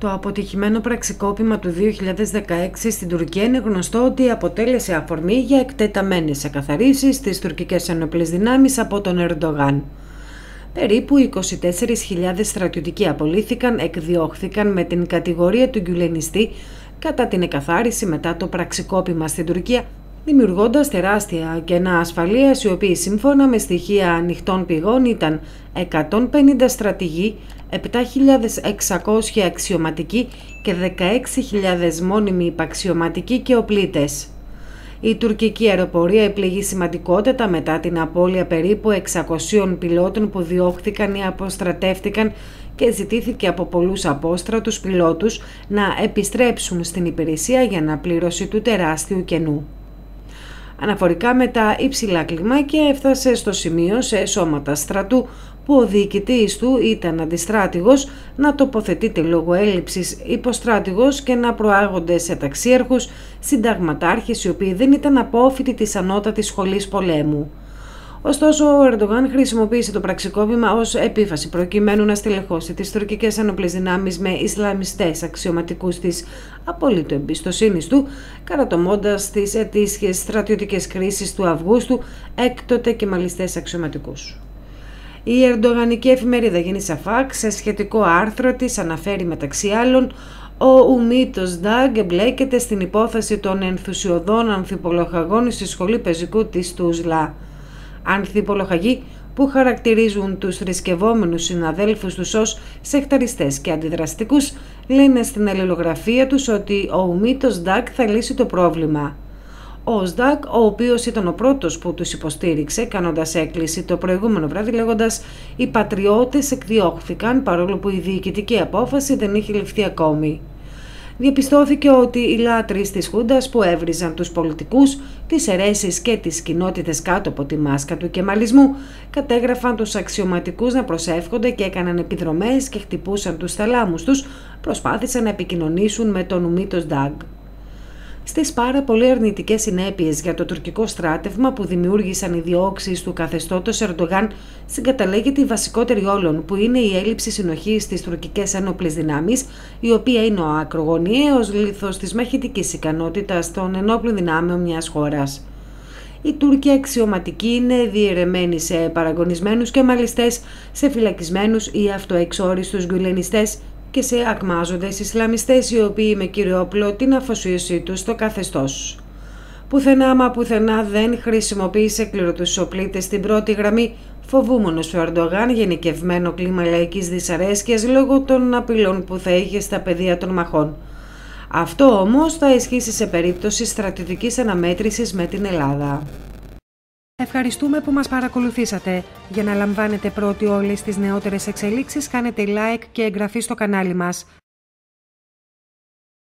Το αποτυχημένο πραξικόπημα του 2016 στην Τουρκία είναι γνωστό ότι αποτέλεσε αφορμή για εκτεταμένες εκαθαρίσεις στις τουρκικές ενόπλες δυνάμεις από τον Ερντογάν. Περίπου 24.000 στρατιωτικοί απολύθηκαν, εκδιώχθηκαν με την κατηγορία του γκουλενιστή κατά την εκαθάριση μετά το πραξικόπημα στην Τουρκία, δημιουργώντας τεράστια κενά ασφαλείας, οι οποίοι σύμφωνα με στοιχεία ανοιχτών πηγών ήταν 150 στρατηγοί, 7.600 αξιωματικοί και 16.000 μόνιμοι υπαξιωματικοί και οπλίτες. Η τουρκική αεροπορία επλήγει σημαντικότατα μετά την απώλεια περίπου 600 πιλότων που διώχθηκαν ή αποστρατεύτηκαν και ζητήθηκε από πολλούς απόστρατους πιλότους να επιστρέψουν στην υπηρεσία για αναπλήρωση του τεράστιου κενού. Αναφορικά με τα υψηλά κλιμάκια έφτασε στο σημείο σε σώματα στρατού που ο διοικητής του ήταν αντιστράτηγος να τοποθετείται λόγω έλλειψης υποστράτηγος και να προάγονται σε ταξίαρχους συνταγματάρχες οι οποίοι δεν ήταν απόφοιτοι της ανώτατης σχολής πολέμου. Ωστόσο, ο Ερντογάν χρησιμοποίησε το πραξικόπημα ως επίφαση προκειμένου να στελεχώσει τις τουρκικές ενόπλες δυνάμεις με Ισλαμιστές αξιωματικούς της απολύτου εμπιστοσύνης του, καρατομώντας τις ετήσιες στρατιωτικές κρίσεις του Αυγούστου, έκτοτε κεμαλιστές αξιωματικούς. Η ερντογανική εφημερίδα Yeni Şafak σε σχετικό άρθρο της αναφέρει μεταξύ άλλων: ο Ümit Özdağ εμπλέκεται στην υπόθεση των ενθουσιωδών ανθιπολοχαγών στη σχολή πεζικού της Τούσλα. Ανθιπολοχαγοί που χαρακτηρίζουν τους θρησκευόμενους συναδέλφους τους ως σεκταριστές και αντιδραστικούς, λένε στην αλληλογραφία τους ότι ο Ümit Özdağ θα λύσει το πρόβλημα. Ο Özdağ, ο οποίος ήταν ο πρώτος που τους υποστήριξε, κάνοντας έκκληση το προηγούμενο βράδυ λέγοντας «Οι πατριώτες εκδιώχθηκαν παρόλο που η διοικητική απόφαση δεν είχε ληφθεί ακόμη». Διαπιστώθηκε ότι οι λάτρεις της Χούντας που έβριζαν τους πολιτικούς, τις αιρέσεις και τις κοινότητες κάτω από τη μάσκα του κεμαλισμού κατέγραφαν τους αξιωματικούς να προσεύχονται και έκαναν επιδρομές και χτυπούσαν τους θαλάμους τους, προσπάθησαν να επικοινωνήσουν με τον Ümit Özdağ. Στις πάρα πολύ αρνητικές συνέπειες για το τουρκικό στράτευμα που δημιούργησαν οι διώξεις του καθεστώτος Ερντογάν συγκαταλέγεται η βασικότερη όλων, που είναι η έλλειψη συνοχής στις τουρκικές ένοπλες δυνάμεις, η οποία είναι ο ακρογωνιαίος λίθος της μαχητικής ικανότητας των ενόπλων δυνάμεων μιας χώρας. Οι Τούρκοι αξιωματικοί είναι διαιρεμένοι σε παραγωνισμένους κεμαλιστές, σε φυλακισμένους ή αυτοεξόριστους γκουλενιστές και σε ακμάζοντες Ισλαμιστές, οι οποίοι με κύριο όπλο την αφοσίωσή τους στο καθεστώς. Πουθενά μα πουθενά δεν χρησιμοποίησε κληρωτούς οπλίτες στην πρώτη γραμμή, φοβούμενος ο Ερντογάν γενικευμένο κλίμα λαϊκής δυσαρέσκειας λόγω των απειλών που θα είχε στα πεδία των μαχών. Αυτό όμως θα ισχύσει σε περίπτωση στρατιωτικής αναμέτρησης με την Ελλάδα. Ευχαριστούμε που μας παρακολουθήσατε. Για να λαμβάνετε πρώτοι όλες τις νεότερες εξελίξεις, κάνετε like και εγγραφή στο κανάλι μας.